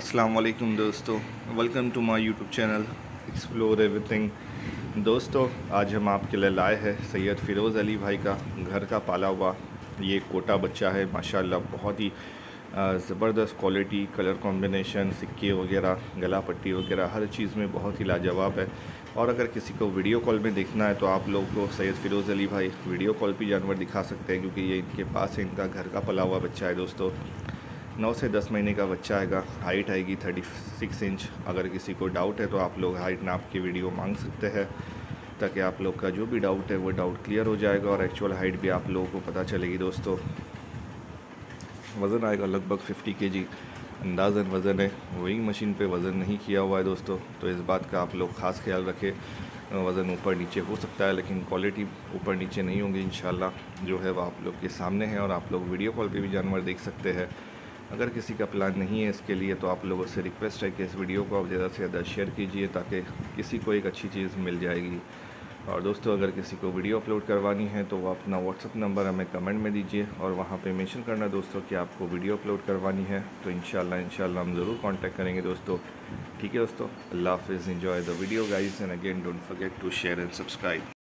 अस्सलाम वालेकुम दोस्तों, welcome to my YouTube channel explore everything. दोस्तों, आज हम आपके लिए लाए हैं सैयद फ़िरोज़ अली भाई का घर का पाला हुआ ये कोटा बच्चा है। माशाल्लाह बहुत ही ज़बरदस्त क्वालिटी, कलर कॉम्बिनेशन, सिक्के वगैरह, गला पट्टी वगैरह हर चीज़ में बहुत ही लाजवाब है। और अगर किसी को वीडियो कॉल में देखना है तो आप लोग को सैयद फ़िरोज़ अली भाई वीडियो कॉल पे जानवर दिखा सकते हैं, क्योंकि ये इनके पास है, इनका घर का पला हुआ बच्चा है। दोस्तों 9 से 10 महीने का बच्चा आएगा, हाइट आएगी 36 इंच। अगर किसी को डाउट है तो आप लोग हाइट नाप की वीडियो मांग सकते हैं, ताकि आप लोग का जो भी डाउट है वो डाउट क्लियर हो जाएगा और एक्चुअल हाइट भी आप लोगों को पता चलेगी। दोस्तों वज़न आएगा लगभग 50 केजी अंदाज़न वज़न है, वेइंग मशीन पे वज़न नहीं किया हुआ है दोस्तों, तो इस बात का आप लोग ख़ास ख्याल रखें। वज़न ऊपर नीचे हो सकता है, लेकिन क्वालिटी ऊपर नीचे नहीं होगी इंशाल्लाह। जो है वो आप लोग के सामने है और आप लोग वीडियो कॉल पे भी जानवर देख सकते हैं। अगर किसी का प्लान नहीं है इसके लिए तो आप लोगों से रिक्वेस्ट है कि इस वीडियो को आप ज़्यादा से ज़्यादा शेयर कीजिए, ताकि किसी को एक अच्छी चीज़ मिल जाएगी। और दोस्तों, अगर किसी को वीडियो अपलोड करवानी है तो वो अपना व्हाट्सअप नंबर हमें कमेंट में दीजिए और वहाँ पे मेंशन करना दोस्तों कि आपको वीडियो अपलोड करवानी है, तो इंशाल्लाह हम ज़रूर कांटेक्ट करेंगे दोस्तों। ठीक है दोस्तों, अल्लाह हाफ़िज़, enjoy the video guys, and again don't forget to share and subscribe.